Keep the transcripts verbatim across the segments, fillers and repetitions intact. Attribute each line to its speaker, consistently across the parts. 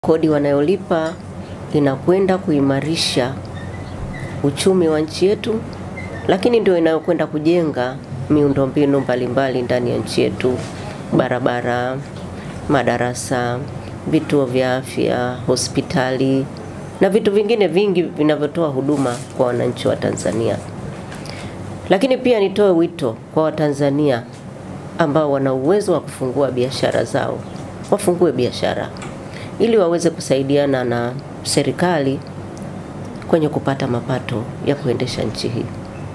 Speaker 1: Kodi wanayolipa inakwenda kuimarisha uchumi wa nchi yetu, lakini ndio inayokwenda kujenga miundombinu mbalimbali ndani ya nchi yetu: barabara, madarasa, vituo vya afya, hospitali na vitu vingine vingi vinavyotoa huduma kwa wananchi wa Tanzania. Lakini pia nitoe wito kwa Watanzania ambao wana uwezo wa kufungua biashara zao, wafungue biashara ili waweze kusaidiana na serikali kwenye kupata mapato ya kuendesha nchi hii.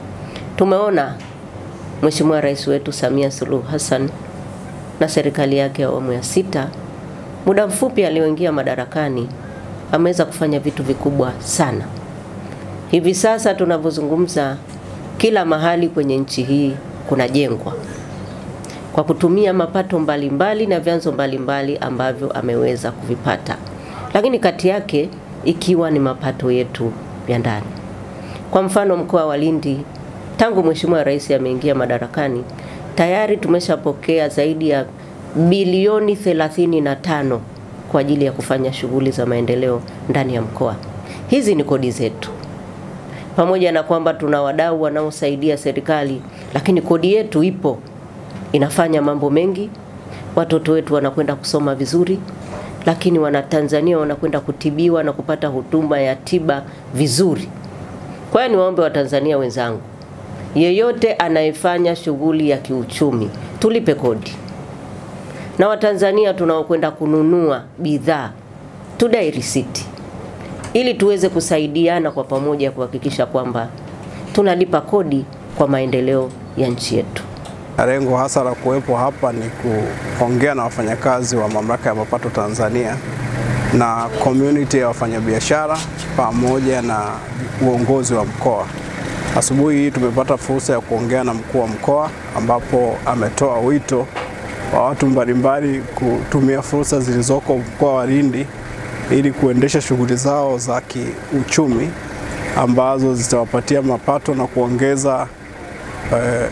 Speaker 1: Tumeona Mheshimiwa Rais wetu Samia Suluhu Hassan na serikali yake ya awamu ya sita, muda mfupi alioingia madarakani, ameweza kufanya vitu vikubwa sana. Hivi sasa tunavyozungumza, kila mahali kwenye nchi hii kunajengwa kwa kutumia mapato mbalimbali na vyanzo mbalimbali ambavyo ameweza kuvipata, lakini kati yake ikiwa ni mapato yetu ya ndani. Kwa mfano, mkoa wa Lindi, tangu Mheshimiwa Rais ameingia madarakani, tayari tumeshapokea zaidi ya bilioni thelathini na tano kwa ajili ya kufanya shughuli za maendeleo ndani ya mkoa. Hizi ni kodi zetu. Pamoja na kwamba tuna wadau wanaosaidia serikali, lakini kodi yetu ipo, inafanya mambo mengi. Watoto wetu wanakwenda kusoma vizuri, lakini Wanatanzania wanakwenda kutibiwa na kupata huduma ya tiba vizuri. Kwa hiyo niwaombe Watanzania wenzangu, yeyote anayefanya shughuli ya kiuchumi, tulipe kodi. Na Watanzania tunaokwenda kununua bidhaa, tudai risiti, ili tuweze kusaidiana kwa pamoja kuhakikisha kwamba tunalipa kodi kwa maendeleo ya nchi yetu.
Speaker 2: Lengo hasa la kuwepo hapa ni kuongea na wafanyakazi wa Mamlaka ya Mapato Tanzania na community ya wafanyabiashara pamoja na uongozi wa mkoa. Asubuhi hii tumepata fursa ya kuongea na mkuu wa mkoa, ambapo ametoa wito wa watu mbalimbali kutumia fursa zilizoko mkoa wa Lindi ili kuendesha shughuli zao za kiuchumi ambazo zitawapatia mapato na kuongeza eh,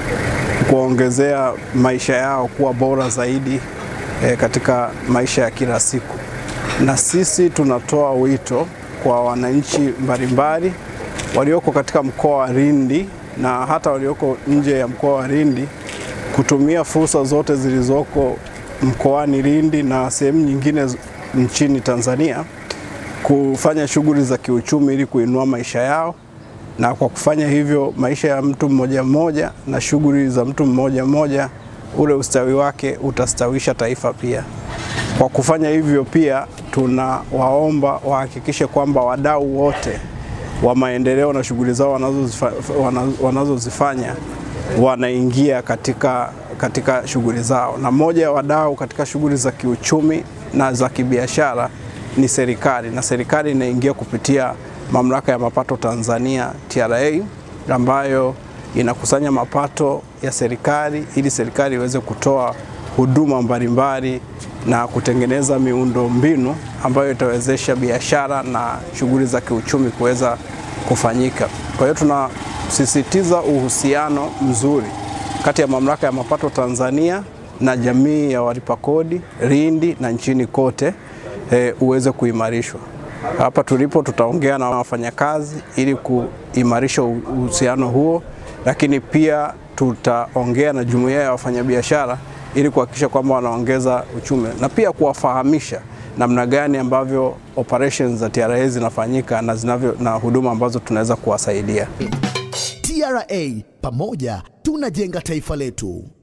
Speaker 2: kuongezea maisha yao kuwa bora zaidi eh, katika maisha ya kila siku. Na sisi tunatoa wito kwa wananchi mbalimbali walioko katika mkoa wa Lindi na hata walioko nje ya mkoa wa Lindi kutumia fursa zote zilizoko mkoani Lindi na sehemu nyingine nchini Tanzania kufanya shughuli za kiuchumi ili kuinua maisha yao, na kwa kufanya hivyo maisha ya mtu mmoja mmoja na shughuli za mtu mmoja mmoja, ule ustawi wake utastawisha taifa pia. Kwa kufanya hivyo pia tunawaomba wahakikishe kwamba wadau wote wa maendeleo na shughuli zao wanazozifanya wanazozifanya wanaingia katika katika shughuli zao, na moja ya wadau katika shughuli za kiuchumi na za kibiashara ni serikali, na serikali inaingia kupitia Mamlaka ya Mapato Tanzania T R A, ambayo inakusanya mapato ya serikali ili serikali iweze kutoa huduma mbalimbali na kutengeneza miundo mbinu ambayo itawezesha biashara na shughuli za kiuchumi kuweza kufanyika. Kwa hiyo tunasisitiza uhusiano mzuri kati ya Mamlaka ya Mapato Tanzania na jamii ya walipa kodi Lindi na nchini kote e, uweze kuimarishwa. Hapa tulipo tutaongea na wafanyakazi ili kuimarisha uhusiano huo, lakini pia tutaongea na jumuiya ya wafanyabiashara ili kuhakikisha kwamba wanaongeza uchumi, na pia kuwafahamisha namna gani ambavyo operations za T R A zinafanyika na zinavyo na huduma ambazo tunaweza kuwasaidia.
Speaker 3: T R A, pamoja tunajenga taifa letu.